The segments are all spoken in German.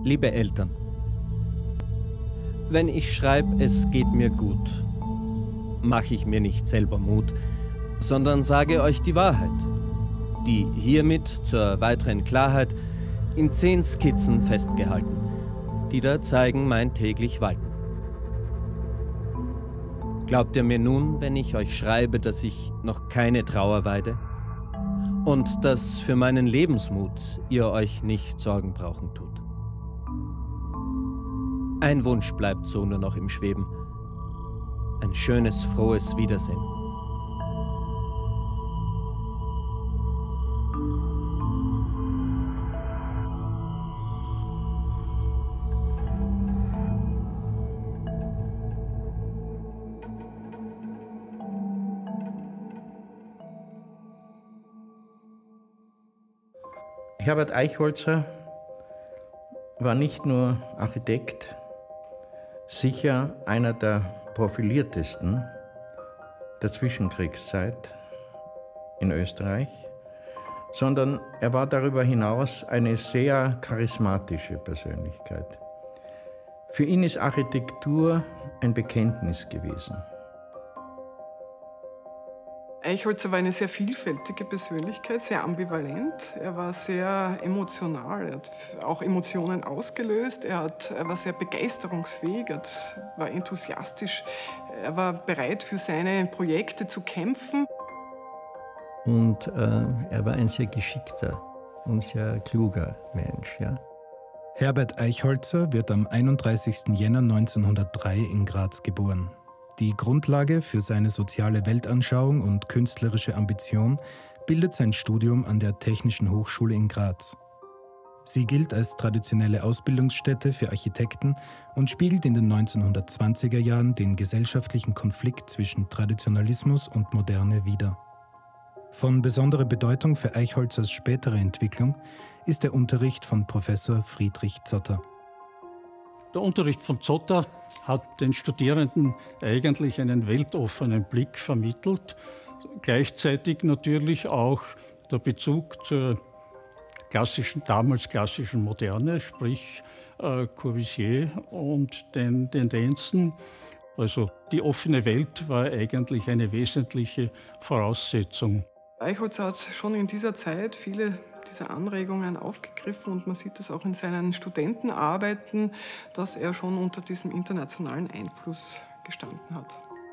Liebe Eltern, wenn ich schreibe, es geht mir gut, mache ich mir nicht selber Mut, sondern sage euch die Wahrheit, die hiermit zur weiteren Klarheit in 10 Skizzen festgehalten, die da zeigen mein täglich Walten. Glaubt ihr mir nun, wenn ich euch schreibe, dass ich noch keine Trauer weide und dass für meinen Lebensmut ihr euch nicht Sorgen brauchen tut? Ein Wunsch bleibt so nur noch im Schweben, ein schönes, frohes Wiedersehen. Herbert Eichholzer war nicht nur Architekt, sicher einer der profiliertesten der Zwischenkriegszeit in Österreich, sondern er war darüber hinaus eine sehr charismatische Persönlichkeit. Für ihn ist Architektur ein Bekenntnis gewesen. Eichholzer war eine sehr vielfältige Persönlichkeit, sehr ambivalent. Er war sehr emotional, er hat auch Emotionen ausgelöst. Er war sehr begeisterungsfähig, war enthusiastisch. Er war bereit, für seine Projekte zu kämpfen. Und er war ein sehr geschickter und sehr kluger Mensch. Ja. Herbert Eichholzer wird am 31. Jänner 1903 in Graz geboren. Die Grundlage für seine soziale Weltanschauung und künstlerische Ambition bildet sein Studium an der Technischen Hochschule in Graz. Sie gilt als traditionelle Ausbildungsstätte für Architekten und spiegelt in den 1920er Jahren den gesellschaftlichen Konflikt zwischen Traditionalismus und Moderne wider. Von besonderer Bedeutung für Eichholzers spätere Entwicklung ist der Unterricht von Professor Friedrich Zotter. Der Unterricht von Zotter hat den Studierenden eigentlich einen weltoffenen Blick vermittelt. Gleichzeitig natürlich auch der Bezug zur damals klassischen Moderne, sprich Corbusier und den Tendenzen. Also die offene Welt war eigentlich eine wesentliche Voraussetzung. Eichholzer hat schon in dieser Zeit viele dieser Anregungen aufgegriffen und man sieht das auch in seinen Studentenarbeiten, dass er schon unter diesem internationalen Einfluss gestanden hat.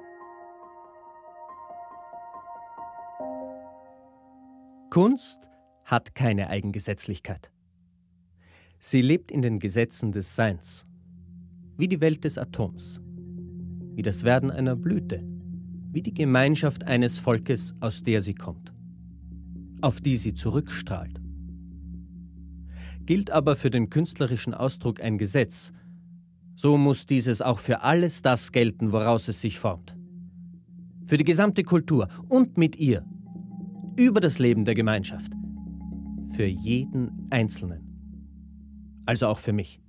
Kunst hat keine Eigengesetzlichkeit. Sie lebt in den Gesetzen des Seins, wie die Welt des Atoms, wie das Werden einer Blüte, wie die Gemeinschaft eines Volkes, aus der sie kommt, auf die sie zurückstrahlt. Gilt aber für den künstlerischen Ausdruck ein Gesetz, so muss dieses auch für alles das gelten, woraus es sich formt. Für die gesamte Kultur und mit ihr, über das Leben der Gemeinschaft, für jeden Einzelnen, also auch für mich.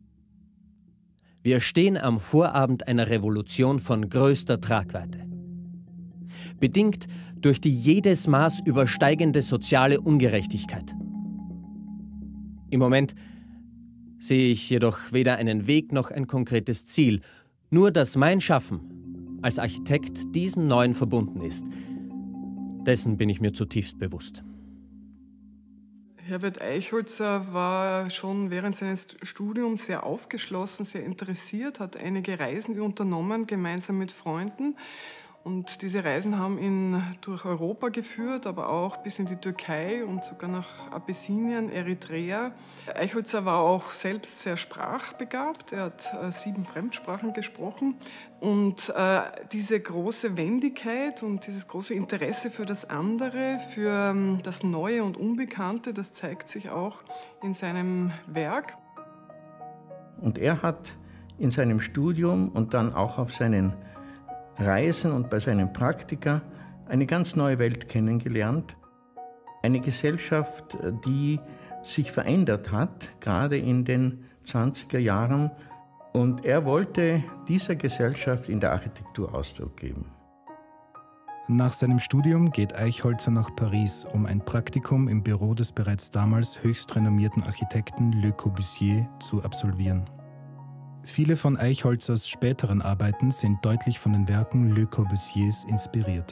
Wir stehen am Vorabend einer Revolution von größter Tragweite. Bedingt durch die jedes Maß übersteigende soziale Ungerechtigkeit. Im Moment sehe ich jedoch weder einen Weg noch ein konkretes Ziel, nur dass mein Schaffen als Architekt diesem Neuen verbunden ist. Dessen bin ich mir zutiefst bewusst. Herbert Eichholzer war schon während seines Studiums sehr aufgeschlossen, sehr interessiert, hat einige Reisen unternommen, gemeinsam mit Freunden. Und diese Reisen haben ihn durch Europa geführt, aber auch bis in die Türkei und sogar nach Abessinien, Eritrea. Eichholzer war auch selbst sehr sprachbegabt. Er hat 7 Fremdsprachen gesprochen. Und diese große Wendigkeit und dieses große Interesse für das andere, für das Neue und Unbekannte, das zeigt sich auch in seinem Werk. Und er hat in seinem Studium und dann auch auf seinen Reisen und bei seinen Praktika eine ganz neue Welt kennengelernt. Eine Gesellschaft, die sich verändert hat, gerade in den 20er Jahren. Und er wollte dieser Gesellschaft in der Architektur Ausdruck geben. Nach seinem Studium geht Eichholzer nach Paris, um ein Praktikum im Büro des bereits damals höchst renommierten Architekten Le Corbusier zu absolvieren. Viele von Eichholzers späteren Arbeiten sind deutlich von den Werken Le Corbusiers inspiriert.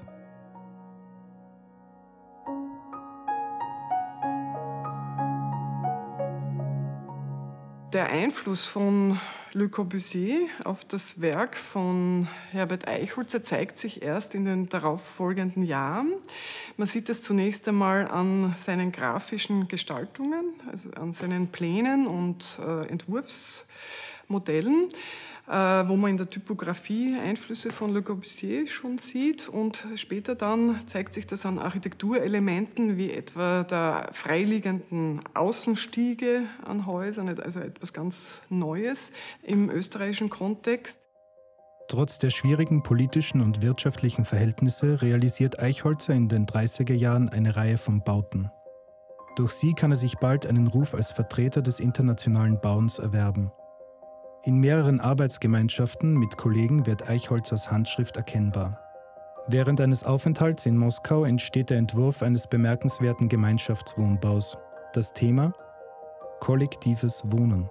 Der Einfluss von Le Corbusier auf das Werk von Herbert Eichholzer zeigt sich erst in den darauffolgenden Jahren. Man sieht es zunächst einmal an seinen grafischen Gestaltungen, also an seinen Plänen und Entwurfsmodellen, wo man in der Typografie Einflüsse von Le Corbusier schon sieht, und später dann zeigt sich das an Architekturelementen wie etwa der freiliegenden Außenstiege an Häusern, also etwas ganz Neues im österreichischen Kontext. Trotz der schwierigen politischen und wirtschaftlichen Verhältnisse realisiert Eichholzer in den 30er Jahren eine Reihe von Bauten. Durch sie kann er sich bald einen Ruf als Vertreter des internationalen Bauens erwerben. In mehreren Arbeitsgemeinschaften mit Kollegen wird Eichholzers Handschrift erkennbar. Während eines Aufenthalts in Moskau entsteht der Entwurf eines bemerkenswerten Gemeinschaftswohnbaus. Das Thema: kollektives Wohnen.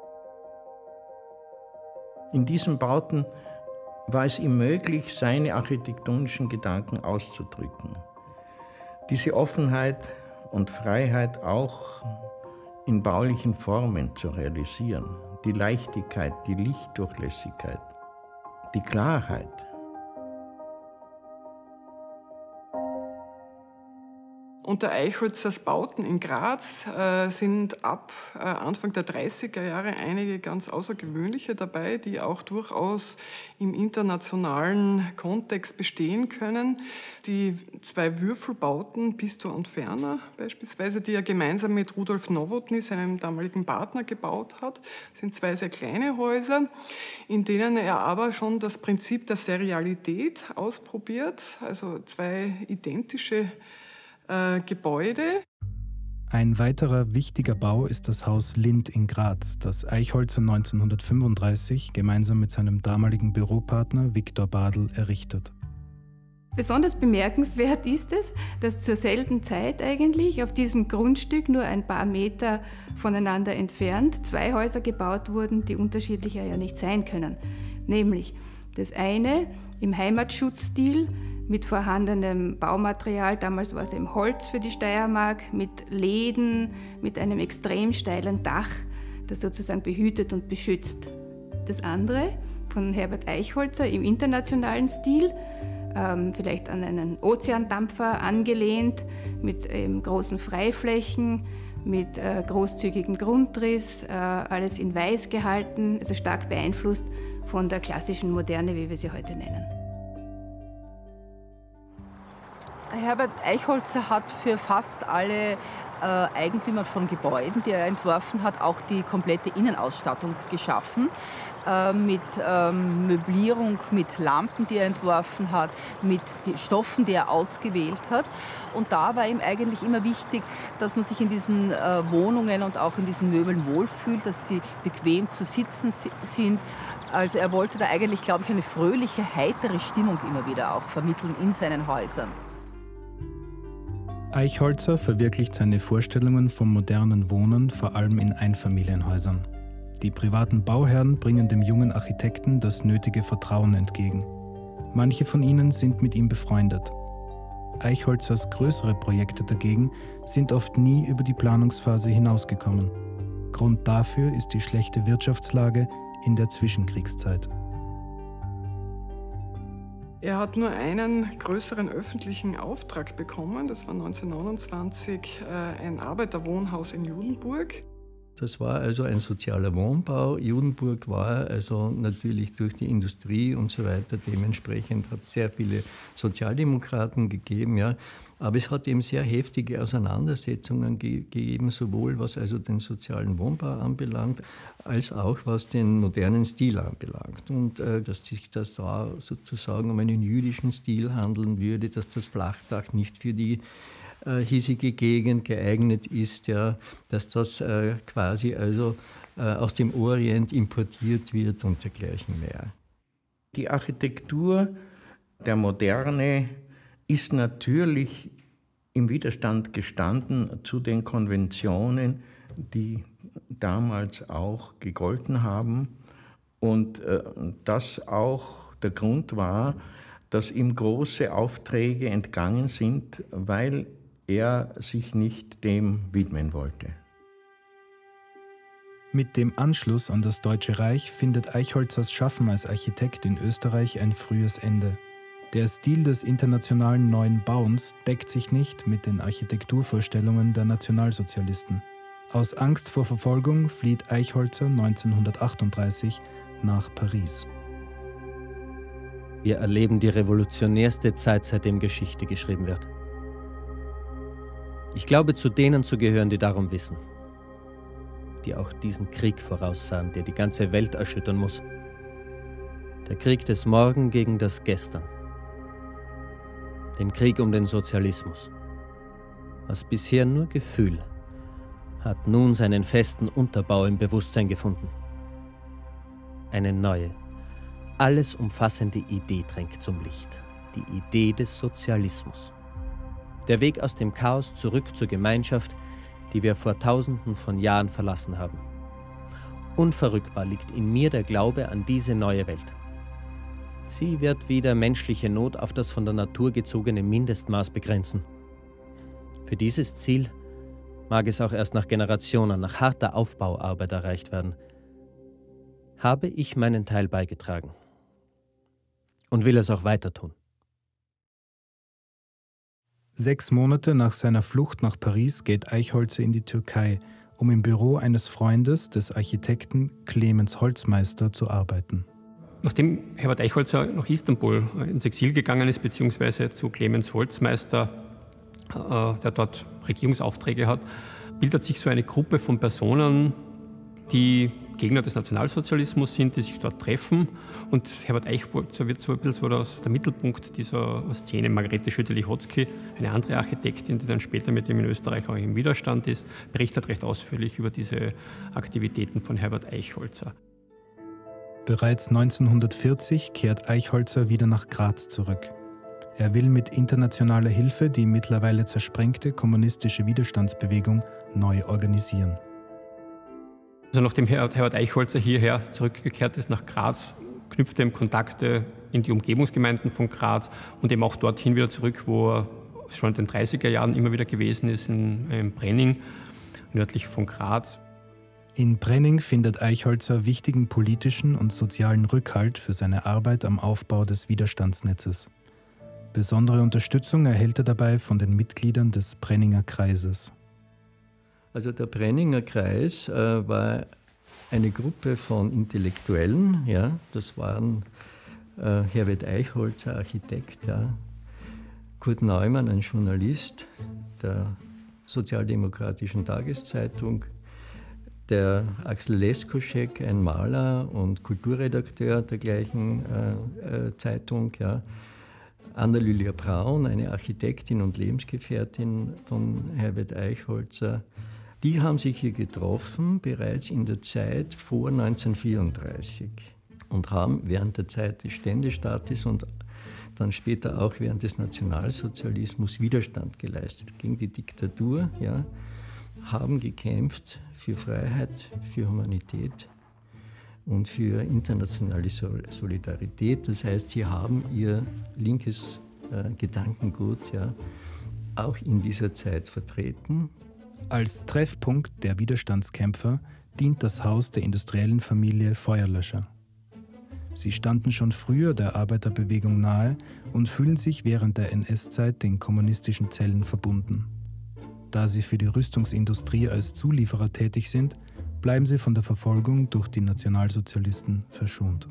In diesen Bauten war es ihm möglich, seine architektonischen Gedanken auszudrücken. Diese Offenheit und Freiheit auch in baulichen Formen zu realisieren. Die Leichtigkeit, die Lichtdurchlässigkeit, die Klarheit. Unter Eichholzers Bauten in Graz sind ab Anfang der 30er Jahre einige ganz außergewöhnliche dabei, die auch durchaus im internationalen Kontext bestehen können. Die zwei Würfelbauten Pistor und Ferner beispielsweise, die er gemeinsam mit Rudolf Nowotny, seinem damaligen Partner, gebaut hat, sind zwei sehr kleine Häuser, in denen er aber schon das Prinzip der Serialität ausprobiert, also zwei identische Gebäude. Ein weiterer wichtiger Bau ist das Haus Lind in Graz, das Eichholzer 1935 gemeinsam mit seinem damaligen Büropartner Viktor Badl errichtet. Besonders bemerkenswert ist es, dass zur selben Zeit eigentlich auf diesem Grundstück nur ein paar Meter voneinander entfernt zwei Häuser gebaut wurden, die unterschiedlicher ja nicht sein können. Nämlich das eine im Heimatschutzstil, mit vorhandenem Baumaterial, damals war es eben Holz für die Steiermark, mit Läden, mit einem extrem steilen Dach, das sozusagen behütet und beschützt. Das andere von Herbert Eichholzer im internationalen Stil, vielleicht an einen Ozeandampfer angelehnt, mit großen Freiflächen, mit großzügigem Grundriss, alles in Weiß gehalten, also stark beeinflusst von der klassischen Moderne, wie wir sie heute nennen. Herbert Eichholzer hat für fast alle Eigentümer von Gebäuden, die er entworfen hat, auch die komplette Innenausstattung geschaffen. Mit Möblierung, mit Lampen, die er entworfen hat, mit den Stoffen, die er ausgewählt hat. Und da war ihm eigentlich immer wichtig, dass man sich in diesen Wohnungen und auch in diesen Möbeln wohlfühlt, dass sie bequem zu sitzen sind. Also er wollte da eigentlich, glaube ich, eine fröhliche, heitere Stimmung immer wieder auch vermitteln in seinen Häusern. Eichholzer verwirklicht seine Vorstellungen vom modernen Wohnen vor allem in Einfamilienhäusern. Die privaten Bauherren bringen dem jungen Architekten das nötige Vertrauen entgegen. Manche von ihnen sind mit ihm befreundet. Eichholzers größere Projekte dagegen sind oft nie über die Planungsphase hinausgekommen. Grund dafür ist die schlechte Wirtschaftslage in der Zwischenkriegszeit. Er hat nur einen größeren öffentlichen Auftrag bekommen. Das war 1929 ein Arbeiterwohnhaus in Judenburg. Das war also ein sozialer Wohnbau. Judenburg war also natürlich durch die Industrie und so weiter dementsprechend, hat sehr viele Sozialdemokraten gegeben, ja. Aber es hat eben sehr heftige Auseinandersetzungen gegeben, sowohl was also den sozialen Wohnbau anbelangt, als auch was den modernen Stil anbelangt. Und dass sich das da sozusagen um einen jüdischen Stil handeln würde, dass das Flachdach nicht für die hiesige Gegend geeignet ist, ja, dass das quasi also aus dem Orient importiert wird und dergleichen mehr. Die Architektur der Moderne ist natürlich im Widerstand gestanden zu den Konventionen, die damals auch gegolten haben und das auch der Grund war, dass ihm große Aufträge entgangen sind, weil er sich nicht dem widmen wollte. Mit dem Anschluss an das Deutsche Reich findet Eichholzers Schaffen als Architekt in Österreich ein frühes Ende. Der Stil des internationalen Neuen Bauens deckt sich nicht mit den Architekturvorstellungen der Nationalsozialisten. Aus Angst vor Verfolgung flieht Eichholzer 1938 nach Paris. Wir erleben die revolutionärste Zeit, seitdem Geschichte geschrieben wird. Ich glaube, zu denen zu gehören, die darum wissen, die auch diesen Krieg voraussahen, der die ganze Welt erschüttern muss. Der Krieg des Morgen gegen das Gestern. Den Krieg um den Sozialismus. Was bisher nur Gefühl, hat nun seinen festen Unterbau im Bewusstsein gefunden. Eine neue, alles umfassende Idee drängt zum Licht. Die Idee des Sozialismus. Der Weg aus dem Chaos zurück zur Gemeinschaft, die wir vor Tausenden von Jahren verlassen haben. Unverrückbar liegt in mir der Glaube an diese neue Welt. Sie wird wieder menschliche Not auf das von der Natur gezogene Mindestmaß begrenzen. Für dieses Ziel mag es auch erst nach Generationen, nach harter Aufbauarbeit erreicht werden. Habe ich meinen Teil beigetragen und will es auch weiter tun. 6 Monate nach seiner Flucht nach Paris geht Eichholzer in die Türkei, um im Büro eines Freundes, des Architekten Clemens Holzmeister, zu arbeiten. Nachdem Herbert Eichholzer nach Istanbul ins Exil gegangen ist, beziehungsweise zu Clemens Holzmeister, der dort Regierungsaufträge hat, bildet sich so eine Gruppe von Personen, die Gegner des Nationalsozialismus sind, die sich dort treffen. Und Herbert Eichholzer wird so ein bisschen so der Mittelpunkt dieser Szene. Margarete Schütte-Lihotzky, eine andere Architektin, die dann später mit ihm in Österreich auch im Widerstand ist, berichtet recht ausführlich über diese Aktivitäten von Herbert Eichholzer. Bereits 1940 kehrt Eichholzer wieder nach Graz zurück. Er will mit internationaler Hilfe die mittlerweile zersprengte kommunistische Widerstandsbewegung neu organisieren. Also nachdem Herbert Eichholzer hierher zurückgekehrt ist nach Graz, knüpft er Kontakte in die Umgebungsgemeinden von Graz und eben auch dorthin wieder zurück, wo er schon in den 30er Jahren immer wieder gewesen ist, in Brenning, nördlich von Graz. In Brenning findet Eichholzer wichtigen politischen und sozialen Rückhalt für seine Arbeit am Aufbau des Widerstandsnetzes. Besondere Unterstützung erhält er dabei von den Mitgliedern des Brenninger Kreises. Also der Brenninger Kreis war eine Gruppe von Intellektuellen, ja, das waren Herbert Eichholzer, Architekt, ja, Kurt Neumann, ein Journalist der Sozialdemokratischen Tageszeitung, der Axel Leskoschek, ein Maler und Kulturredakteur der gleichen Zeitung, ja, Anna-Lylia Braun, eine Architektin und Lebensgefährtin von Herbert Eichholzer. Die haben sich hier getroffen, bereits in der Zeit vor 1934 und haben während der Zeit des Ständestaates und dann später auch während des Nationalsozialismus Widerstand geleistet gegen die Diktatur, ja, haben gekämpft für Freiheit, für Humanität und für internationale Solidarität. Das heißt, sie haben ihr linkes Gedankengut, ja, auch in dieser Zeit vertreten. Als Treffpunkt der Widerstandskämpfer dient das Haus der industriellen Familie Feuerlöscher. Sie standen schon früher der Arbeiterbewegung nahe und fühlen sich während der NS-Zeit den kommunistischen Zellen verbunden. Da sie für die Rüstungsindustrie als Zulieferer tätig sind, bleiben sie von der Verfolgung durch die Nationalsozialisten verschont.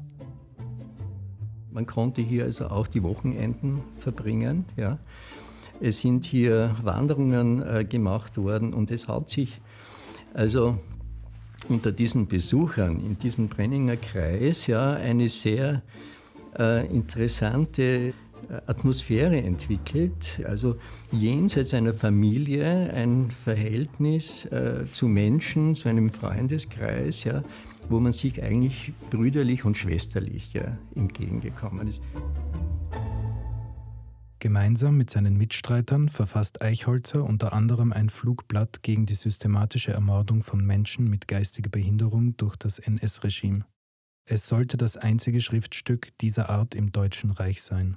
Man konnte hier also auch die Wochenenden verbringen, ja. Es sind hier Wanderungen gemacht worden und es hat sich also unter diesen Besuchern in diesem Brenninger Kreis ja eine sehr interessante Atmosphäre entwickelt, also jenseits einer Familie ein Verhältnis zu Menschen, zu einem Freundeskreis, ja, wo man sich eigentlich brüderlich und schwesterlich, ja, entgegengekommen ist. Gemeinsam mit seinen Mitstreitern verfasst Eichholzer unter anderem ein Flugblatt gegen die systematische Ermordung von Menschen mit geistiger Behinderung durch das NS-Regime. Es sollte das einzige Schriftstück dieser Art im Deutschen Reich sein.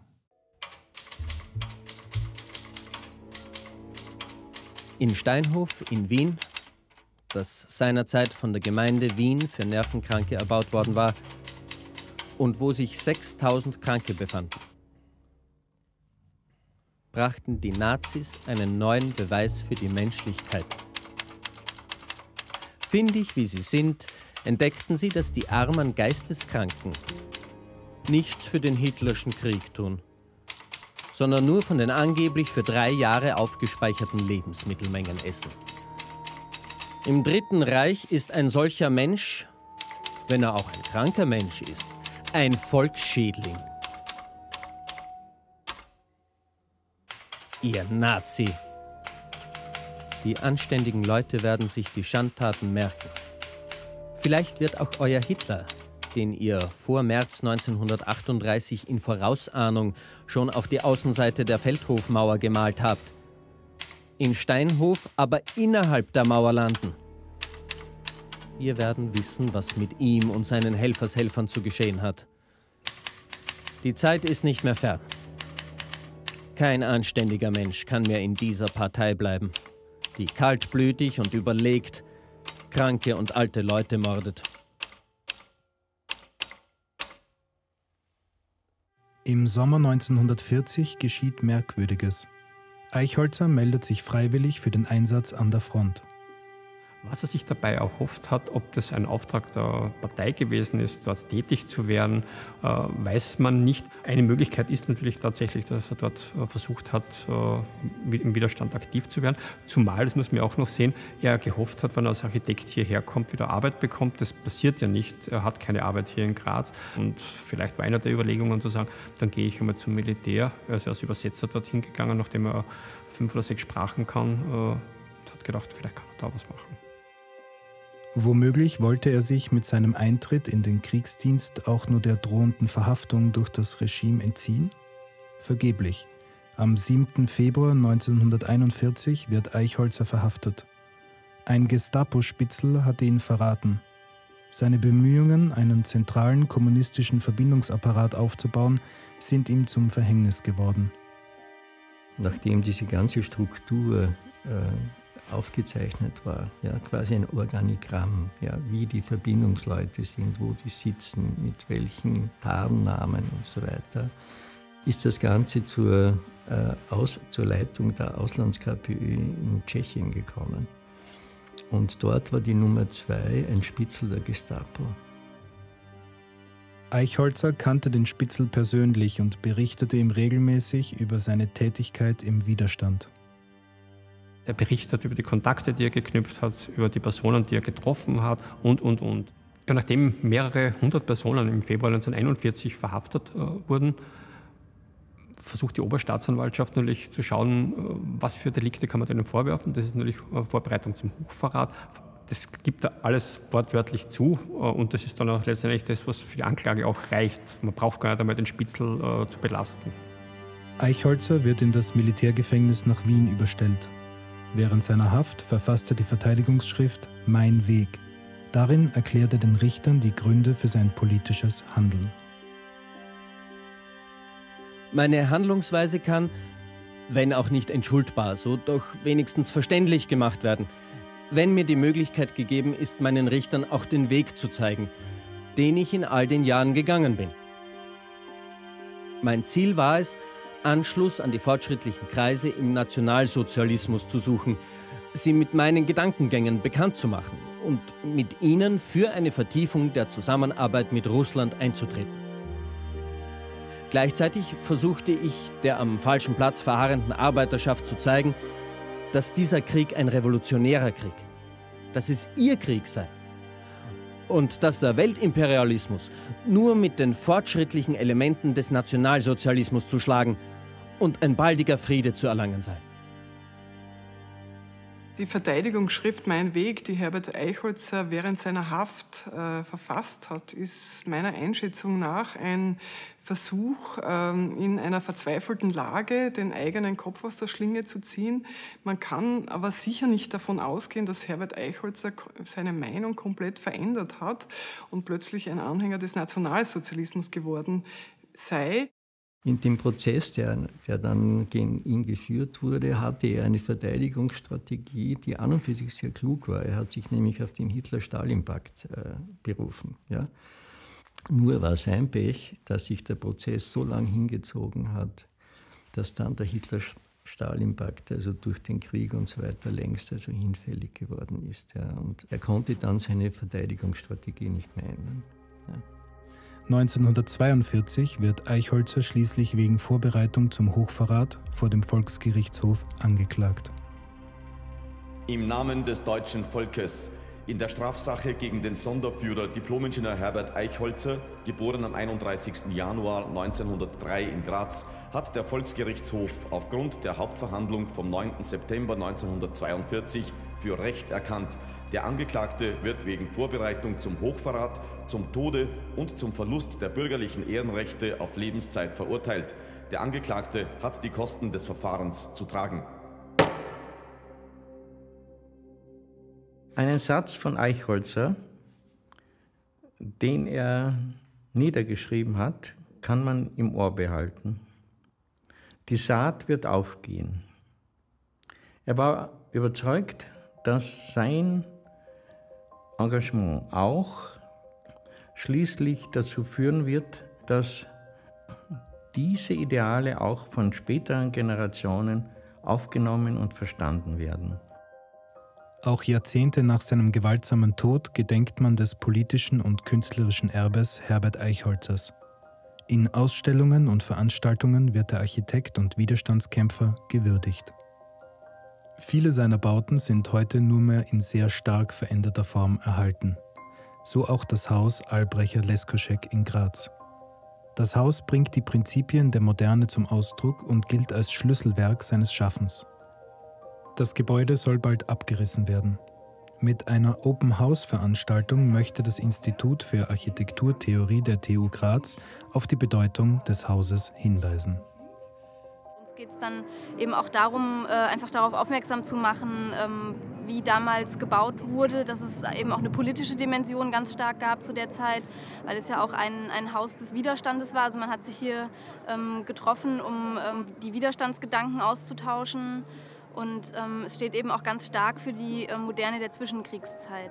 In Steinhof in Wien, das seinerzeit von der Gemeinde Wien für Nervenkranke erbaut worden war und wo sich 6000 Kranke befanden, brachten die Nazis einen neuen Beweis für die Menschlichkeit. Findig wie sie sind, entdeckten sie, dass die armen Geisteskranken nichts für den Hitlerschen Krieg tun, sondern nur von den angeblich für 3 Jahre aufgespeicherten Lebensmittelmengen essen. Im Dritten Reich ist ein solcher Mensch, wenn er auch ein kranker Mensch ist, ein Volksschädling. Ihr Nazi! Die anständigen Leute werden sich die Schandtaten merken. Vielleicht wird auch euer Hitler, den ihr vor März 1938 in Vorausahnung schon auf die Außenseite der Feldhofmauer gemalt habt, in Steinhof aber innerhalb der Mauer landen. Wir werden wissen, was mit ihm und seinen Helfershelfern zu geschehen hat. Die Zeit ist nicht mehr fern. Kein anständiger Mensch kann mehr in dieser Partei bleiben, die kaltblütig und überlegt kranke und alte Leute mordet. Im Sommer 1940 geschieht Merkwürdiges. Eichholzer meldet sich freiwillig für den Einsatz an der Front. Was er sich dabei erhofft hat, ob das ein Auftrag der Partei gewesen ist, dort tätig zu werden, weiß man nicht. Eine Möglichkeit ist natürlich tatsächlich, dass er dort versucht hat, im Widerstand aktiv zu werden. Zumal, das muss man auch noch sehen, er gehofft hat, wenn er als Architekt hierher kommt, wieder Arbeit bekommt. Das passiert ja nicht. Er hat keine Arbeit hier in Graz. Und vielleicht war einer der Überlegungen zu sagen, dann gehe ich einmal zum Militär. Er ist als Übersetzer dorthin gegangen, nachdem er 5 oder 6 Sprachen kann. Und hat gedacht, vielleicht kann er da was machen. Womöglich wollte er sich mit seinem Eintritt in den Kriegsdienst auch nur der drohenden Verhaftung durch das Regime entziehen? Vergeblich. Am 7. Februar 1941 wird Eichholzer verhaftet. Ein Gestapo-Spitzel hatte ihn verraten. Seine Bemühungen, einen zentralen kommunistischen Verbindungsapparat aufzubauen, sind ihm zum Verhängnis geworden. Nachdem diese ganze Struktur aufgezeichnet war, ja, quasi ein Organigramm, ja, wie die Verbindungsleute sind, wo die sitzen, mit welchen Tarnnamen und so weiter, ist das Ganze zur Leitung der Auslands-KPÖ in Tschechien gekommen. Und dort war die Nummer 2 ein Spitzel der Gestapo. Eichholzer kannte den Spitzel persönlich und berichtete ihm regelmäßig über seine Tätigkeit im Widerstand. Er berichtet über die Kontakte, die er geknüpft hat, über die Personen, die er getroffen hat und. Ja, nachdem mehrere 100 Personen im Februar 1941 verhaftet wurden, versucht die Oberstaatsanwaltschaft natürlich zu schauen, was für Delikte kann man denen vorwerfen. Das ist natürlich Vorbereitung zum Hochverrat. Das gibt er alles wortwörtlich zu und das ist dann auch letztendlich das, was für die Anklage auch reicht. Man braucht gar nicht einmal den Spitzel zu belasten. Eichholzer wird in das Militärgefängnis nach Wien überstellt. Während seiner Haft verfasst er die Verteidigungsschrift Mein Weg. Darin erklärt er den Richtern die Gründe für sein politisches Handeln. Meine Handlungsweise kann, wenn auch nicht entschuldbar, so doch wenigstens verständlich gemacht werden, wenn mir die Möglichkeit gegeben ist, meinen Richtern auch den Weg zu zeigen, den ich in all den Jahren gegangen bin. Mein Ziel war es, Anschluss an die fortschrittlichen Kreise im Nationalsozialismus zu suchen, sie mit meinen Gedankengängen bekannt zu machen und mit ihnen für eine Vertiefung der Zusammenarbeit mit Russland einzutreten. Gleichzeitig versuchte ich, der am falschen Platz verharrenden Arbeiterschaft zu zeigen, dass dieser Krieg ein revolutionärer Krieg, dass es ihr Krieg sei und dass der Weltimperialismus nur mit den fortschrittlichen Elementen des Nationalsozialismus zu schlagen und ein baldiger Friede zu erlangen sei. Die Verteidigungsschrift Mein Weg, die Herbert Eichholzer während seiner Haft verfasst hat, ist meiner Einschätzung nach ein Versuch, in einer verzweifelten Lage den eigenen Kopf aus der Schlinge zu ziehen. Man kann aber sicher nicht davon ausgehen, dass Herbert Eichholzer seine Meinung komplett verändert hat und plötzlich ein Anhänger des Nationalsozialismus geworden sei. In dem Prozess, der dann gegen ihn geführt wurde, hatte er eine Verteidigungsstrategie, die an und für sich sehr klug war. Er hat sich nämlich auf den Hitler-Stalin-Pakt berufen. Ja? Nur war sein Pech, dass sich der Prozess so lang hingezogen hat, dass dann der Hitler-Stalin-Pakt also durch den Krieg und so weiter längst also hinfällig geworden ist. Ja? Und er konnte dann seine Verteidigungsstrategie nicht mehr ändern. Ja? 1942 wird Eichholzer schließlich wegen Vorbereitung zum Hochverrat vor dem Volksgerichtshof angeklagt. Im Namen des deutschen Volkes, in der Strafsache gegen den Sonderführer Diplomingenieur Herbert Eichholzer, geboren am 31. Januar 1903 in Graz, hat der Volksgerichtshof aufgrund der Hauptverhandlung vom 9. September 1942 für Recht erkannt. Der Angeklagte wird wegen Vorbereitung zum Hochverrat, zum Tode und zum Verlust der bürgerlichen Ehrenrechte auf Lebenszeit verurteilt. Der Angeklagte hat die Kosten des Verfahrens zu tragen. Einen Satz von Eichholzer, den er niedergeschrieben hat, kann man im Ohr behalten. Die Saat wird aufgehen. Er war überzeugt, dass sein Engagement auch schließlich dazu führen wird, dass diese Ideale auch von späteren Generationen aufgenommen und verstanden werden. Auch Jahrzehnte nach seinem gewaltsamen Tod gedenkt man des politischen und künstlerischen Erbes Herbert Eichholzers. In Ausstellungen und Veranstaltungen wird der Architekt und Widerstandskämpfer gewürdigt. Viele seiner Bauten sind heute nur mehr in sehr stark veränderter Form erhalten. So auch das Haus Albrecher-Leskoschek in Graz. Das Haus bringt die Prinzipien der Moderne zum Ausdruck und gilt als Schlüsselwerk seines Schaffens. Das Gebäude soll bald abgerissen werden. Mit einer Open-House-Veranstaltung möchte das Institut für Architekturtheorie der TU Graz auf die Bedeutung des Hauses hinweisen. Geht es dann eben auch darum, einfach darauf aufmerksam zu machen, wie damals gebaut wurde, dass es eben auch eine politische Dimension ganz stark gab zu der Zeit, weil es ja auch ein Haus des Widerstandes war. Also man hat sich hier getroffen, um die Widerstandsgedanken auszutauschen, und es steht eben auch ganz stark für die Moderne der Zwischenkriegszeit.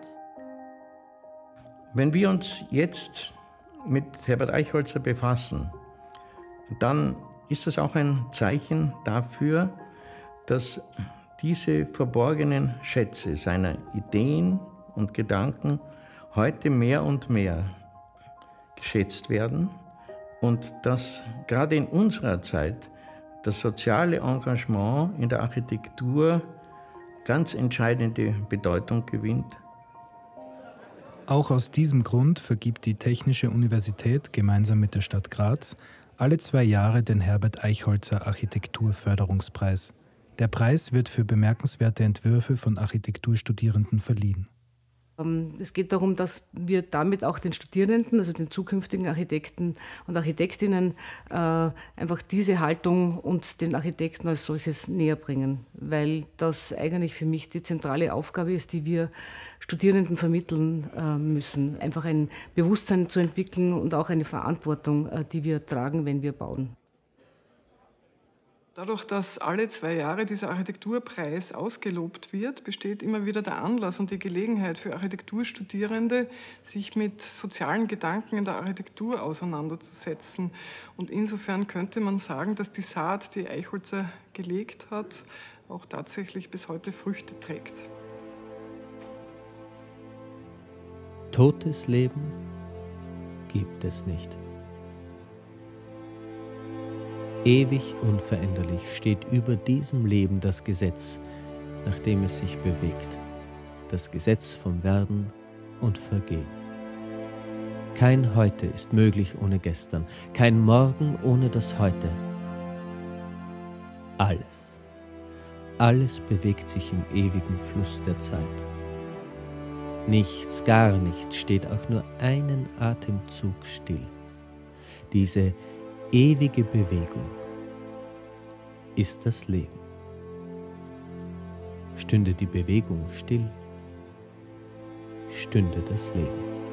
Wenn wir uns jetzt mit Herbert Eichholzer befassen, dann ist das auch ein Zeichen dafür, dass diese verborgenen Schätze seiner Ideen und Gedanken heute mehr und mehr geschätzt werden und dass gerade in unserer Zeit das soziale Engagement in der Architektur ganz entscheidende Bedeutung gewinnt. Auch aus diesem Grund vergibt die Technische Universität gemeinsam mit der Stadt Graz alle 2 Jahre den Herbert Eichholzer Architekturförderungspreis. Der Preis wird für bemerkenswerte Entwürfe von Architekturstudierenden verliehen. Es geht darum, dass wir damit auch den Studierenden, also den zukünftigen Architekten und Architektinnen, einfach diese Haltung und den Architekten als solches näher bringen, weil das eigentlich für mich die zentrale Aufgabe ist, die wir Studierenden vermitteln müssen. Einfach ein Bewusstsein zu entwickeln und auch eine Verantwortung, die wir tragen, wenn wir bauen. Dadurch, dass alle 2 Jahre dieser Architekturpreis ausgelobt wird, besteht immer wieder der Anlass und die Gelegenheit für Architekturstudierende, sich mit sozialen Gedanken in der Architektur auseinanderzusetzen. Und insofern könnte man sagen, dass die Saat, die Eichholzer gelegt hat, auch tatsächlich bis heute Früchte trägt. Totes Leben gibt es nicht. Ewig unveränderlich steht über diesem Leben das Gesetz, nach dem es sich bewegt, das Gesetz vom Werden und Vergehen. Kein Heute ist möglich ohne Gestern, kein Morgen ohne das Heute. Alles bewegt sich im ewigen Fluss der Zeit. Nichts, gar nichts steht auch nur einen Atemzug still. Diese ewige Bewegung ist das Leben. Stünde die Bewegung still, stünde das Leben.